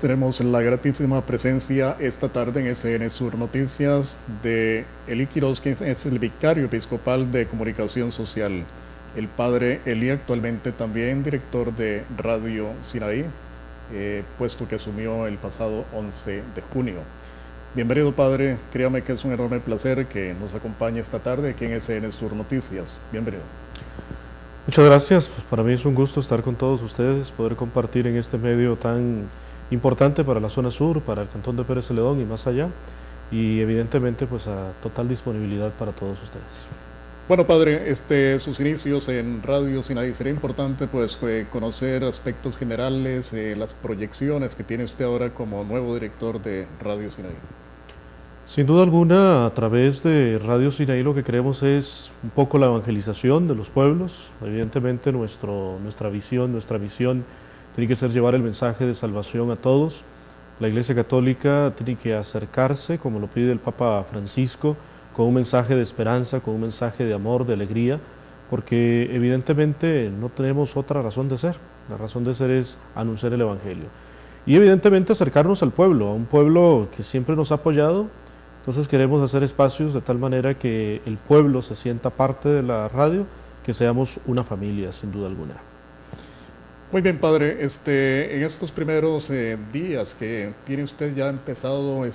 tenemos la gratísima presencia esta tarde en SN Sur Noticias de Eli Quiroz, que es el vicario episcopal de Comunicación Social. El padre Eli, actualmente también director de Radio Sinaí, puesto que asumió el pasado 11 de junio. Bienvenido, padre. Créame que es un enorme placer que nos acompañe esta tarde aquí en SN Sur Noticias. Bienvenido. Muchas gracias. Pues para mí es un gusto estar con todos ustedes, poder compartir en este medio tan importante para la zona sur, para el cantón de Pérez Celedón y más allá, y evidentemente pues a total disponibilidad para todos ustedes. Bueno, padre, sus inicios en Radio Sinaí, sería importante pues conocer aspectos generales, las proyecciones que tiene usted ahora como nuevo director de Radio Sinaí. Sin duda alguna, a través de Radio Sinaí lo que queremos es un poco la evangelización de los pueblos. Evidentemente nuestra misión tiene que ser llevar el mensaje de salvación a todos. La Iglesia Católica tiene que acercarse, como lo pide el Papa Francisco, con un mensaje de esperanza, con un mensaje de amor, de alegría, porque evidentemente no tenemos otra razón de ser. La razón de ser es anunciar el Evangelio. Y evidentemente acercarnos al pueblo, a un pueblo que siempre nos ha apoyado. Entonces queremos hacer espacios de tal manera que el pueblo se sienta parte de la radio, que seamos una familia, sin duda alguna. Muy bien, padre. En estos primeros días que tiene usted ya empezado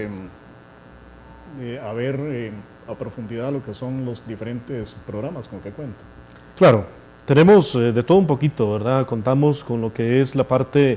a ver a profundidad lo que son los diferentes programas con que cuenta. Claro, tenemos de todo un poquito, ¿verdad? Contamos con lo que es la parte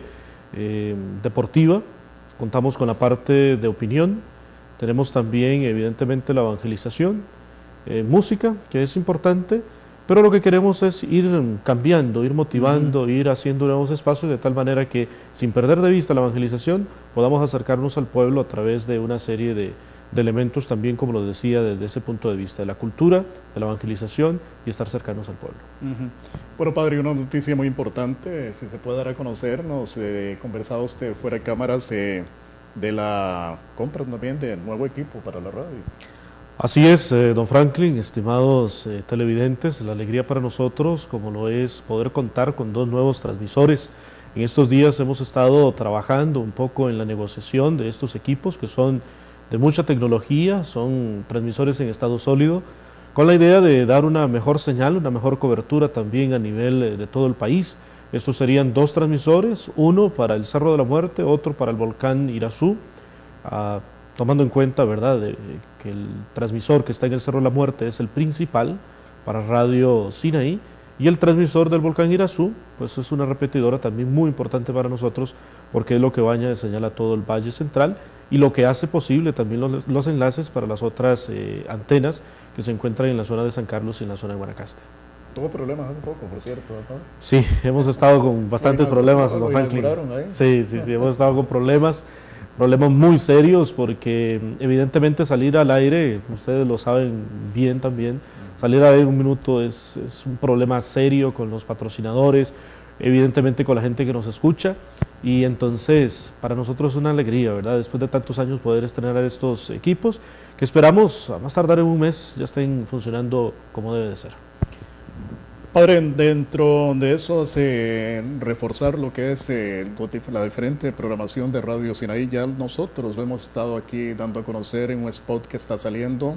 deportiva, contamos con la parte de opinión, tenemos también evidentemente la evangelización, música, que es importante, pero lo que queremos es ir cambiando, ir motivando, ir haciendo nuevos espacios de tal manera que sin perder de vista la evangelización podamos acercarnos al pueblo a través de una serie de elementos también, como lo decía, desde ese punto de vista de la cultura, de la evangelización y estar cercanos al pueblo. Bueno, padre, una noticia muy importante, si se puede dar a conocer, nos conversaba usted fuera de cámaras de la compra también de nuevo equipo para la radio. Así es, don Franklin, estimados televidentes, la alegría para nosotros, como lo es poder contar con dos nuevos transmisores. En estos días hemos estado trabajando un poco en la negociación de estos equipos que son de mucha tecnología, son transmisores en estado sólido, con la idea de dar una mejor señal, una mejor cobertura también a nivel de todo el país. Estos serían dos transmisores, uno para el Cerro de la Muerte, otro para el volcán Irazú, tomando en cuenta, ¿verdad?, que el transmisor que está en el Cerro de la Muerte es el principal para Radio Sinaí, y el transmisor del volcán Irazú, pues es una repetidora también muy importante para nosotros, porque es lo que baña de señal a todo el Valle Central y lo que hace posible también los enlaces para las otras antenas que se encuentran en la zona de San Carlos y en la zona de Guanacaste. Tuvo problemas hace poco, por cierto, ¿no? Sí, hemos estado con bastantes problemas, don Franklin. Sí, hemos estado con problemas muy serios, porque evidentemente salir al aire, ustedes lo saben bien también, salir al aire un minuto es un problema serio con los patrocinadores, evidentemente con la gente que nos escucha, y entonces para nosotros es una alegría, ¿verdad?, después de tantos años poder estrenar estos equipos, que esperamos a más tardar en un mes ya estén funcionando como debe de ser. Padre, dentro de eso, reforzar lo que es la diferente programación de Radio Sinaí, ya nosotros lo hemos estado aquí dando a conocer en un spot que está saliendo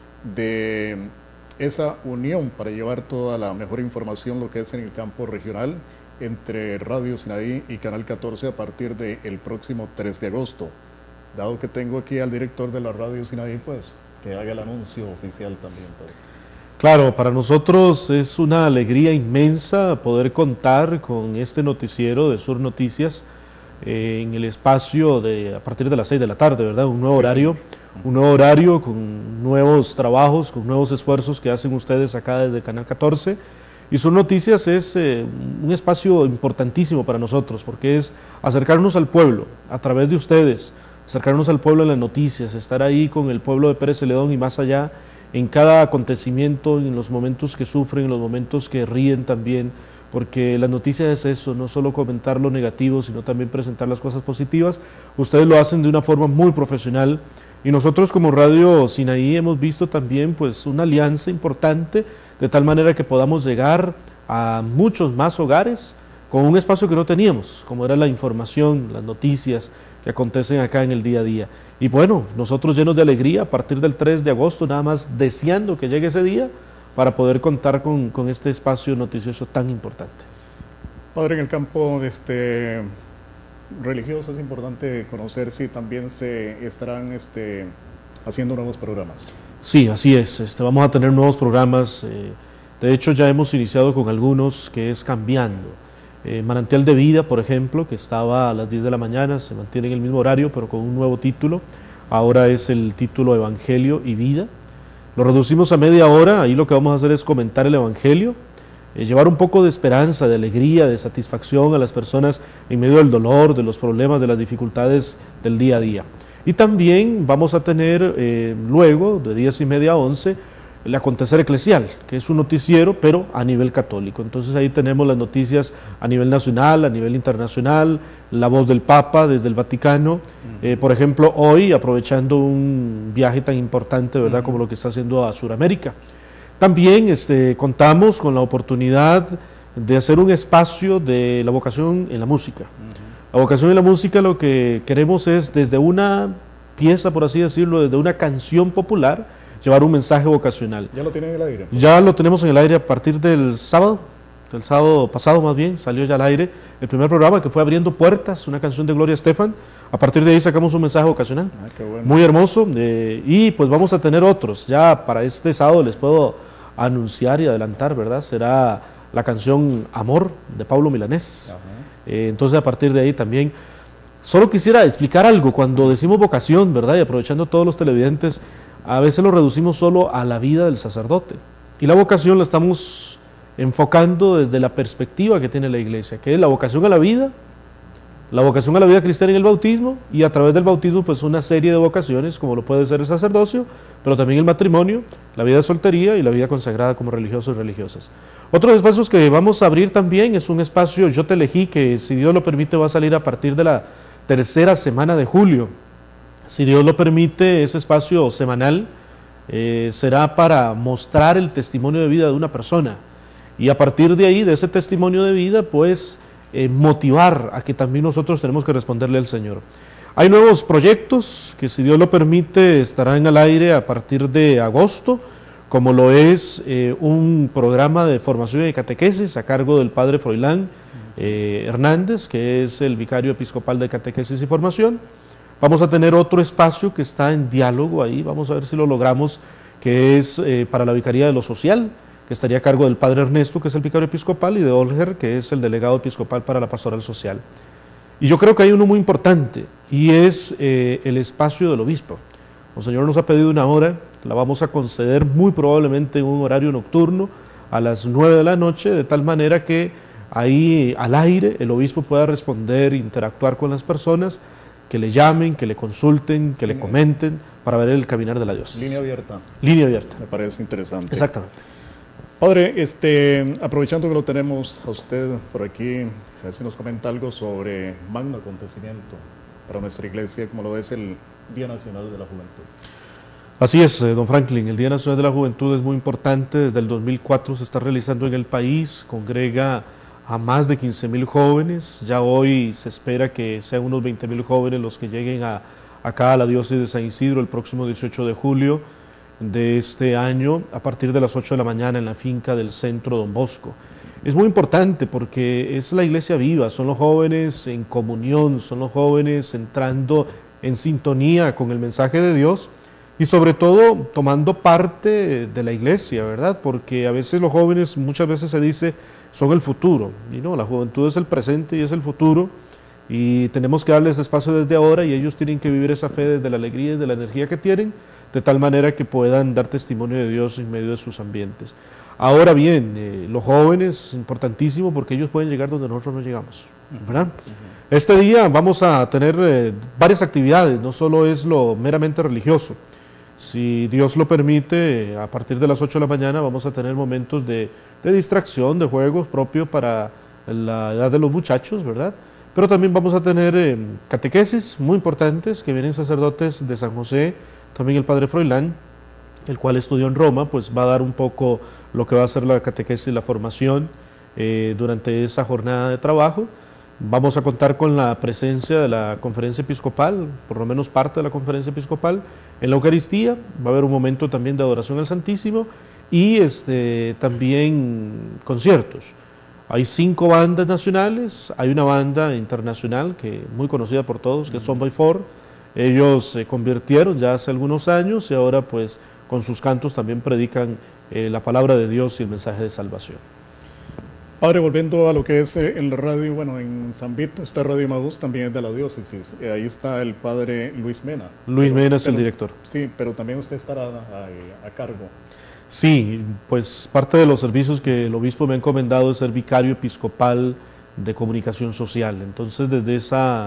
de esa unión para llevar toda la mejor información, lo que es en el campo regional, entre Radio Sinaí y Canal 14 a partir del próximo 3 de agosto. Dado que tengo aquí al director de la Radio Sinaí, pues que haga el anuncio oficial también, padre. Claro, para nosotros es una alegría inmensa poder contar con este noticiero de Sur Noticias en el espacio a partir de las 6 de la tarde, ¿verdad? Un nuevo horario, un nuevo horario con nuevos trabajos, con nuevos esfuerzos que hacen ustedes acá desde Canal 14. Y Sur Noticias es un espacio importantísimo para nosotros, porque es acercarnos al pueblo a través de ustedes, acercarnos al pueblo en las noticias, estar ahí con el pueblo de Pérez Celedón y más allá, en cada acontecimiento, en los momentos que sufren, en los momentos que ríen también, porque la noticia es eso, no solo comentar lo negativo, sino también presentar las cosas positivas. Ustedes lo hacen de una forma muy profesional, y nosotros como Radio Sinaí hemos visto también pues una alianza importante, de tal manera que podamos llegar a muchos más hogares con un espacio que no teníamos, como era la información, las noticias que acontecen acá en el día a día. Y bueno, nosotros llenos de alegría a partir del 3 de agosto, nada más deseando que llegue ese día para poder contar con este espacio noticioso tan importante. Padre, en el campo religioso es importante conocer si también se estarán haciendo nuevos programas. Sí, así es. Vamos a tener nuevos programas. De hecho, ya hemos iniciado con algunos que es cambiando. Manantial de Vida, por ejemplo, que estaba a las 10 de la mañana, se mantiene en el mismo horario, pero con un nuevo título. Ahora es el título Evangelio y Vida. Lo reducimos a media hora. Ahí lo que vamos a hacer es comentar el Evangelio, llevar un poco de esperanza, de alegría, de satisfacción a las personas en medio del dolor, de los problemas, de las dificultades del día a día. Y también vamos a tener luego, de 10:30 a 11, el acontecer eclesial, que es un noticiero, pero a nivel católico. Entonces ahí tenemos las noticias a nivel nacional, a nivel internacional, la voz del Papa desde el Vaticano. Por ejemplo, hoy, aprovechando un viaje tan importante, ¿verdad?, como lo que está haciendo a Sudamérica. También contamos con la oportunidad de hacer un espacio de la vocación en la música. La vocación en la música, lo que queremos es desde una pieza, por así decirlo, desde una canción popular, llevar un mensaje vocacional. ¿Ya lo tienen en el aire? Ya lo tenemos en el aire a partir del sábado pasado más bien, salió ya al aire el primer programa que fue Abriendo Puertas, una canción de Gloria Estefan. A partir de ahí sacamos un mensaje vocacional, qué bueno. Muy hermoso, y pues vamos a tener otros. Ya para este sábado les puedo anunciar y adelantar, ¿verdad? Será la canción Amor de Pablo Milanés. Entonces a partir de ahí también, solo quisiera explicar algo. Cuando decimos vocación, ¿verdad?, y aprovechando todos los televidentes, a veces lo reducimos solo a la vida del sacerdote, y la vocación la estamos enfocando desde la perspectiva que tiene la Iglesia, que es la vocación a la vida cristiana en el bautismo, y a través del bautismo pues una serie de vocaciones, como lo puede ser el sacerdocio, pero también el matrimonio, la vida de soltería y la vida consagrada como religiosos y religiosas. Otros espacios que vamos a abrir también es un espacio Yo Te Elegí, que si Dios lo permite va a salir a partir de la tercera semana de julio. Si Dios lo permite, ese espacio semanal será para mostrar el testimonio de vida de una persona, y a partir de ahí, de ese testimonio de vida, pues motivar a que también nosotros tenemos que responderle al Señor. Hay nuevos proyectos que, si Dios lo permite, estarán al aire a partir de agosto, como lo es un programa de formación y catequesis a cargo del padre Froilán Hernández, que es el vicario episcopal de catequesis y formación. Vamos a tener otro espacio que está en diálogo ahí, vamos a ver si lo logramos, que es para la Vicaría de lo Social, que estaría a cargo del padre Ernesto, que es el vicario episcopal, y de Olger, que es el delegado episcopal para la pastoral social. Y yo creo que hay uno muy importante, y es el espacio del obispo. El Señor nos ha pedido una hora, la vamos a conceder muy probablemente en un horario nocturno, a las 9 de la noche, de tal manera que ahí al aire el obispo pueda responder, interactuar con las personas, que le llamen, que le consulten, que le comenten, para ver el caminar de la diócesis. Línea abierta. Línea abierta. Me parece interesante. Exactamente. Padre, aprovechando que lo tenemos a usted por aquí, a ver si nos comenta algo sobre magno acontecimiento para nuestra iglesia, como lo es el Día Nacional de la Juventud. Así es, don Franklin, el Día Nacional de la Juventud es muy importante. Desde el 2004 se está realizando en el país, congrega a más de 15,000 jóvenes. Ya hoy se espera que sean unos 20,000 jóvenes los que lleguen acá a la diócesis de San Isidro el próximo 18 de julio de este año, a partir de las 8 de la mañana en la finca del Centro Don Bosco. Es muy importante porque es la iglesia viva, son los jóvenes en comunión, son los jóvenes entrando en sintonía con el mensaje de Dios, y sobre todo tomando parte de la iglesia, ¿verdad? Porque a veces los jóvenes, muchas veces se dice, son el futuro, y no, la juventud es el presente y es el futuro, y tenemos que darles espacio desde ahora, y ellos tienen que vivir esa fe desde la alegría y desde la energía que tienen, de tal manera que puedan dar testimonio de Dios en medio de sus ambientes. Ahora bien, los jóvenes, importantísimo, porque ellos pueden llegar donde nosotros no llegamos, ¿verdad? Este día vamos a tener varias actividades, no solo es lo meramente religioso. Si Dios lo permite, a partir de las 8 de la mañana vamos a tener momentos de distracción, de juegos propios para la edad de los muchachos, ¿verdad? Pero también vamos a tener catequesis muy importantes, que vienen sacerdotes de San José, también el padre Froilán, el cual estudió en Roma, pues va a dar un poco lo que va a ser la catequesis y la formación. durante esa jornada de trabajo. Vamos a contar con la presencia de la conferencia episcopal, por lo menos parte de la conferencia episcopal, en la Eucaristía. Va a haber un momento también de adoración al Santísimo y también conciertos. Hay 5 bandas nacionales, hay una banda internacional que muy conocida por todos, que es Son by Four. Ellos se convirtieron ya hace algunos años y ahora pues con sus cantos también predican la palabra de Dios y el mensaje de salvación. Padre, volviendo a lo que es el radio, bueno, en San Vito, esta Radio Maús también es de la diócesis. Ahí está el padre Luis Mena. Luis Mena es el director. Sí, pero también usted estará a cargo. Sí, pues parte de los servicios que el obispo me ha encomendado es ser vicario episcopal de comunicación social. Entonces, desde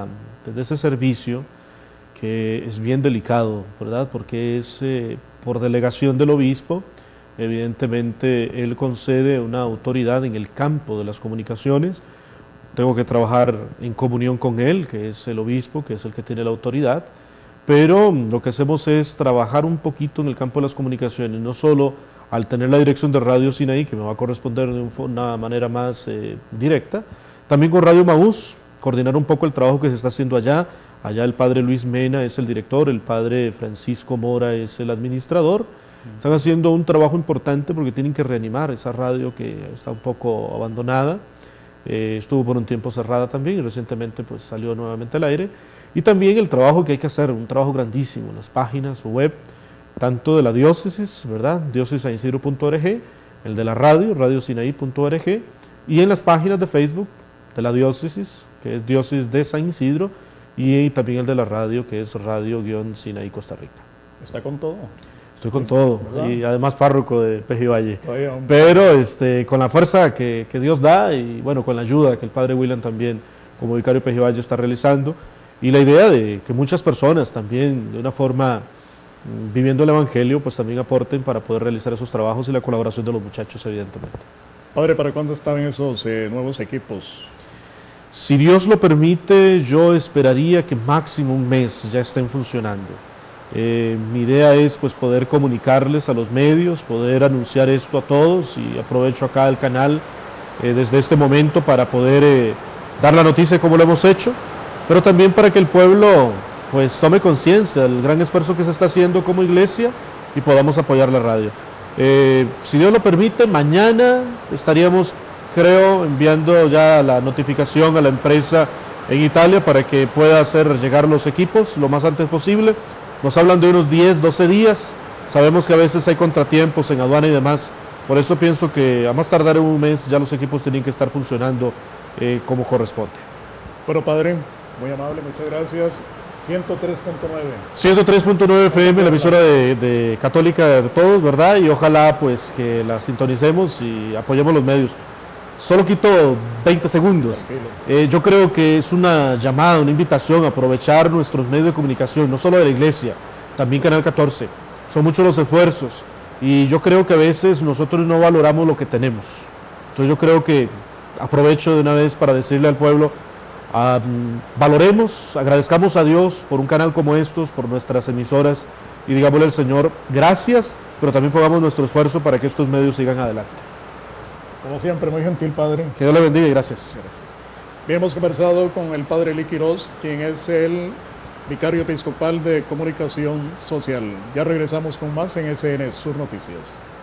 ese servicio, que es bien delicado, ¿verdad? Porque es por delegación del obispo. Evidentemente, él concede una autoridad en el campo de las comunicaciones. Tengo que trabajar en comunión con él, que es el obispo, que es el que tiene la autoridad. Pero lo que hacemos es trabajar un poquito en el campo de las comunicaciones, no solo al tener la dirección de Radio Sinaí, que me va a corresponder de una manera más directa, también con Radio Maús, coordinar un poco el trabajo que se está haciendo allá. Allá el padre Luis Mena es el director, el padre Francisco Mora es el administrador. Están haciendo un trabajo importante porque tienen que reanimar esa radio que está un poco abandonada. Estuvo por un tiempo cerrada también y recientemente pues salió nuevamente al aire. Y también el trabajo que hay que hacer, un trabajo grandísimo, las páginas web, tanto de la diócesis, ¿verdad? diócesisanisidro.org, el de la radio, radiosinaí.org, y en las páginas de Facebook de la diócesis, que es Diócesis de San Isidro, y también el de la radio, que es Radio-Sinaí Costa Rica. ¿Está con todo? Estoy con todo, ¿verdad? Y además párroco de Pejivalle. Todavía, pero con la fuerza que Dios da y bueno, con la ayuda que el padre William también como vicario de Pejivalle está realizando, y la idea de que muchas personas también de una forma viviendo el Evangelio pues también aporten para poder realizar esos trabajos y la colaboración de los muchachos evidentemente. Padre, ¿para cuándo están esos nuevos equipos? Si Dios lo permite, yo esperaría que máximo un mes ya estén funcionando. Mi idea es pues poder comunicarles a los medios, poder anunciar esto a todos, y aprovecho acá el canal desde este momento para poder dar la noticia como lo hemos hecho, pero también para que el pueblo pues tome conciencia del gran esfuerzo que se está haciendo como iglesia y podamos apoyar la radio. Si Dios lo permite, mañana estaríamos, creo, enviando ya la notificación a la empresa en Italia para que pueda hacer llegar los equipos lo más antes posible. Nos hablan de unos 10, 12 días, sabemos que a veces hay contratiempos en aduana y demás, por eso pienso que a más tardar en un mes ya los equipos tienen que estar funcionando como corresponde. Bueno, padre, muy amable, muchas gracias. 103.9. 103.9 FM, la emisora de Católica de todos, ¿verdad? Y ojalá pues que la sintonicemos y apoyemos los medios. Solo quito 20 segundos. Yo creo que es una llamada, una invitación a aprovechar nuestros medios de comunicación, no solo de la iglesia, también Canal 14. Son muchos los esfuerzos y yo creo que a veces nosotros no valoramos lo que tenemos. Entonces yo creo que aprovecho de una vez para decirle al pueblo, valoremos, agradezcamos a Dios por un canal como estos, por nuestras emisoras, y digámosle al Señor gracias, pero también pongamos nuestro esfuerzo para que estos medios sigan adelante. Como siempre, muy gentil, padre. Que Dios le bendiga y gracias. Gracias. Bien, hemos conversado con el padre Eli Quiroz, quien es el vicario episcopal de comunicación social. Ya regresamos con más en SN Sur Noticias.